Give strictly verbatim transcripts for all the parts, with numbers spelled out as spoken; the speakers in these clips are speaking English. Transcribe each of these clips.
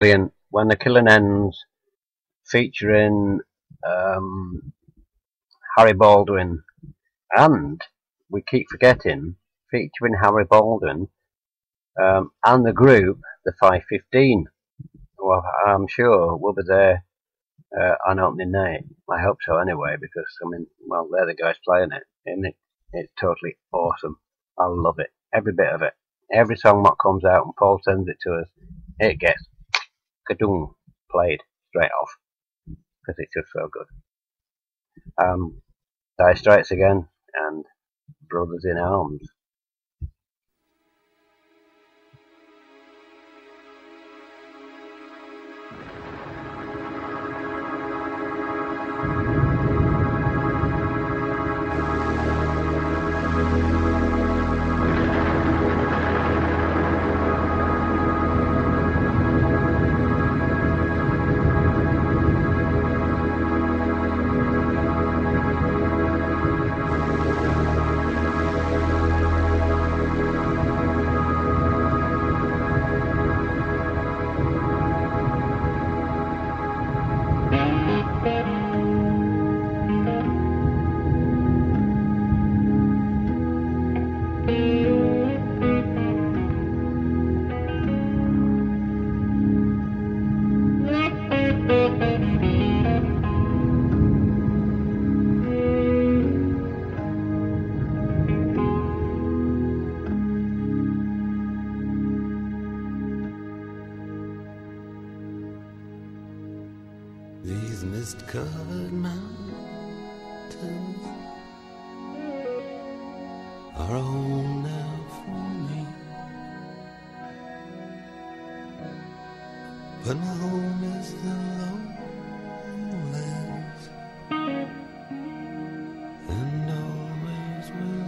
brilliant. When the Killing Ends, featuring um, Harry Baldwin, and we keep forgetting, featuring Harry Baldwin um, and the group, the five fifteen. Well, I'm sure we'll be there uh, on opening night. I hope so anyway, because I mean, well, they're the guys playing it, isn't it? It's totally awesome. I love it, every bit of it. Every song that comes out and Paul sends it to us, it gets kadoom played straight off because it's just so good. Um, Dire Straits again and Brothers in Arms. These mist-covered mountains are a home now for me, but my home is the lowlands, and always will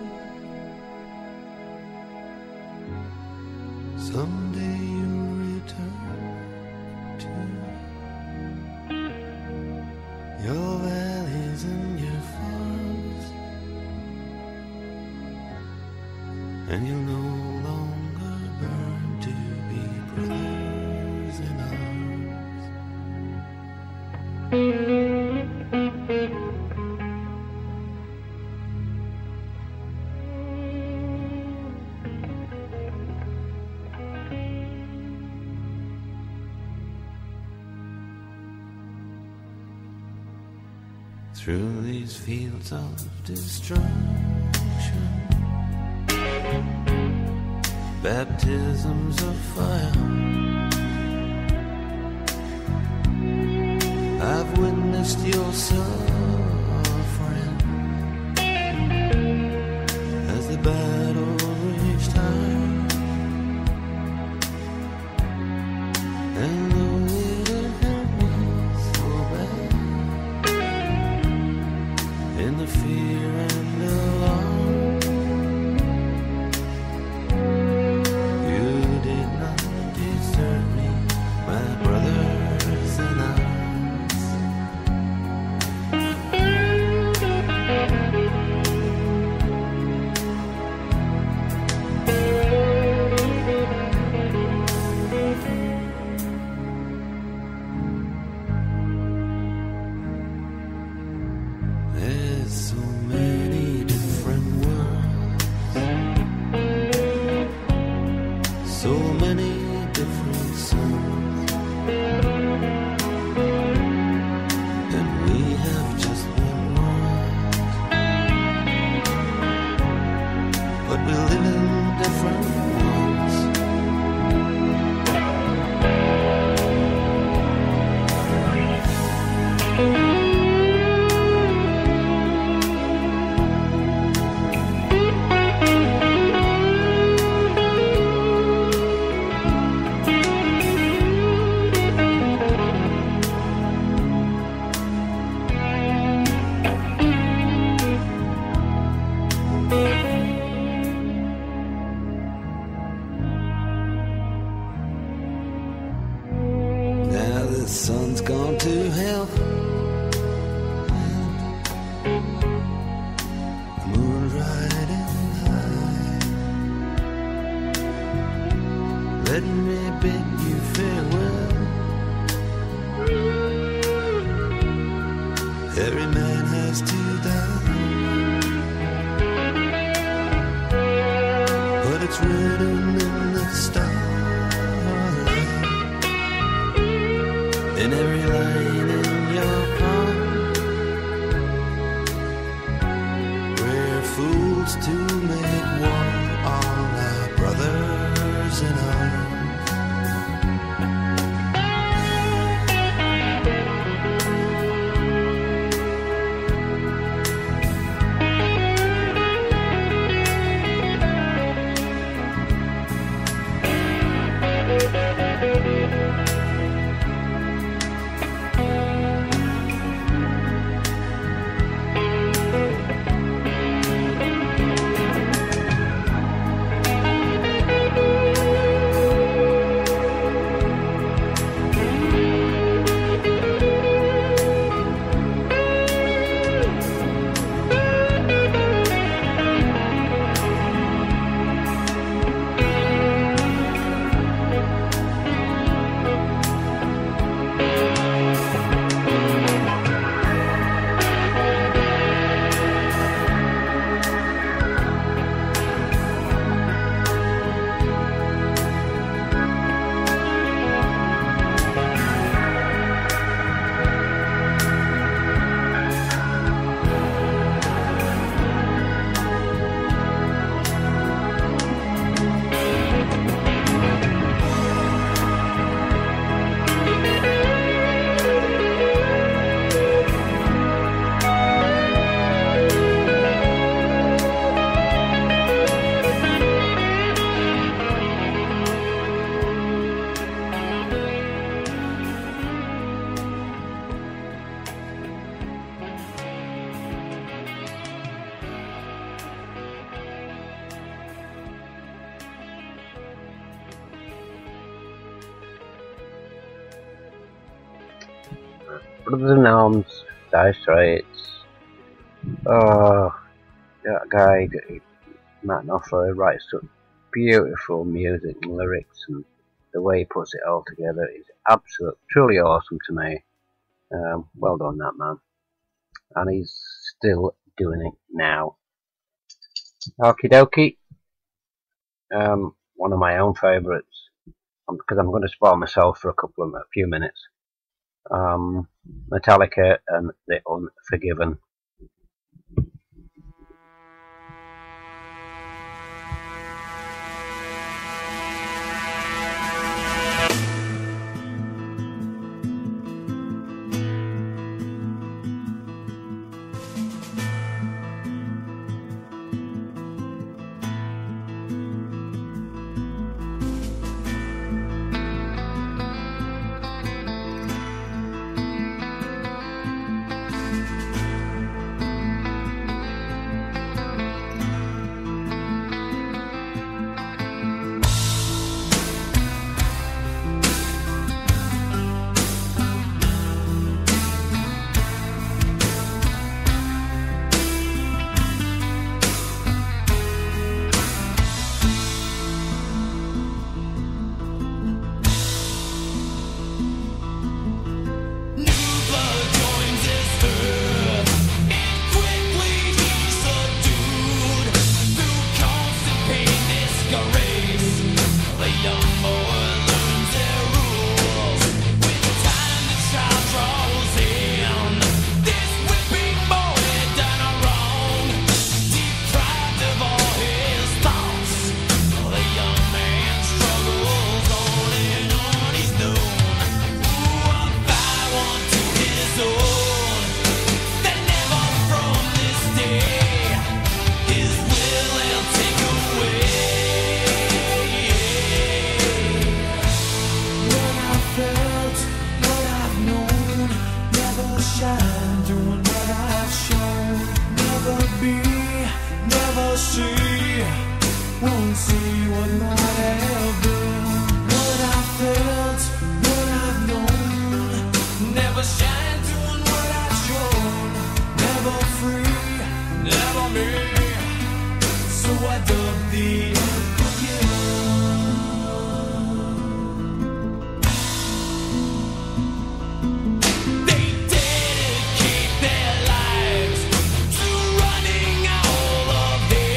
be. Someday you'll return to your valleys and your farms, and you'll no longer burn to be brothers in arms. Through these fields of destruction, baptisms of fire, I've witnessed your suffering as the battle raged high, and though it hurt me so bad, in the fear and alarm, you did not desert me, my brothers in arms. There's so many different worlds, so many different suns, and we have just one world, but we live in different ones. Now the sun's gone to hell, the moon's riding high. Let me bid you farewell. in every line in your palm. We're fools to make war on our brothers in arms. Brothers in Arms, Dire Straits. Oh, that guy, Matt Knopfler, writes such beautiful music and lyrics, and the way he puts it all together is absolutely, truly awesome to me. Um, well done, that man. And he's still doing it now. Okie dokie. Um, one of my own favourites, because I'm going to spoil myself for a couple of a few minutes. Um, Metallica and The Unforgiven.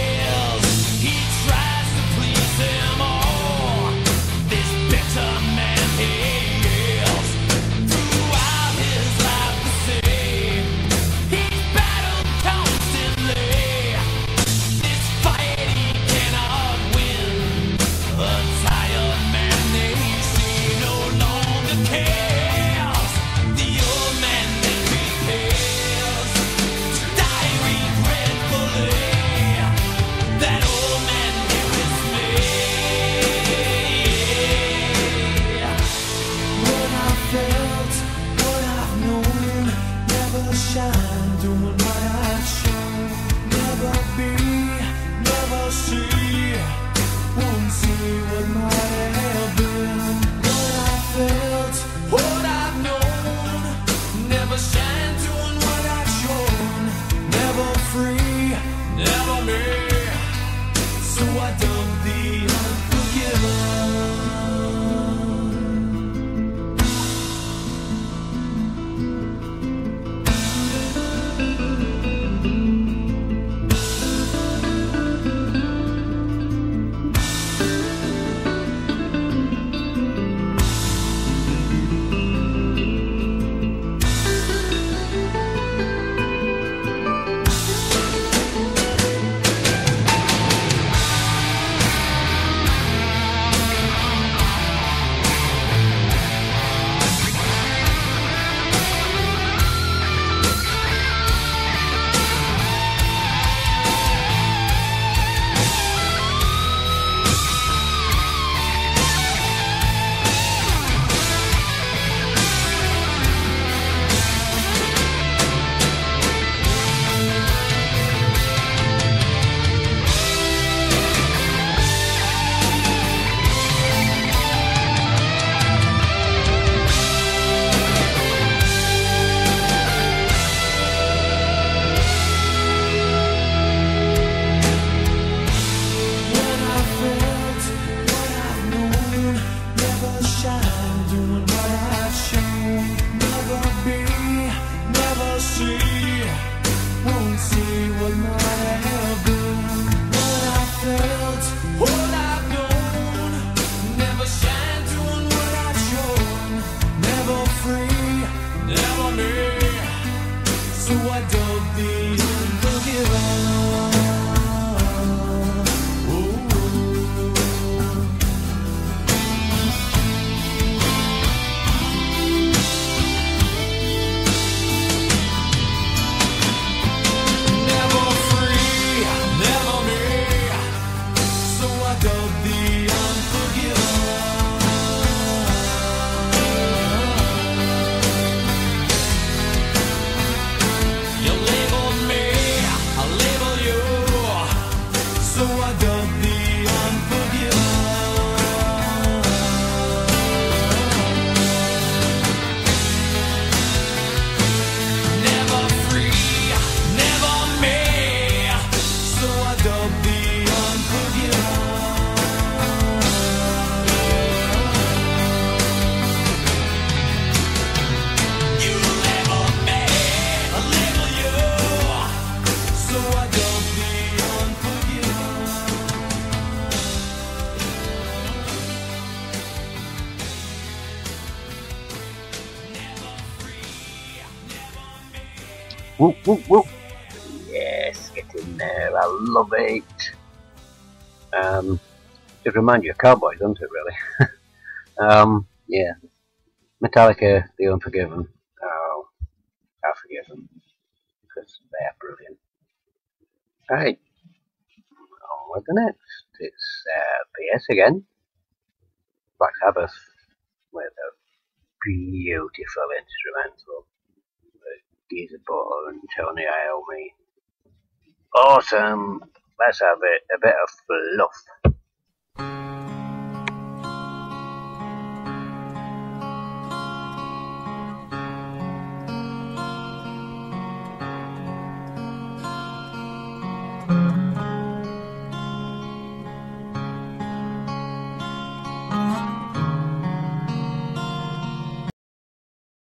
Bitter man. Whoop, whoop, whoop. Yes, get in there. I love it. Um, it reminds you of Cowboys, doesn't it, really? um, yeah. Metallica, The Unforgiven. Oh, I forgive them because they are brilliant. Right, on with the next. It's uh, P S again. Black Sabbath with a beautiful instrumental. Geezer Butler and Tony Iommi. Awesome. Let's have it. A bit of fluff.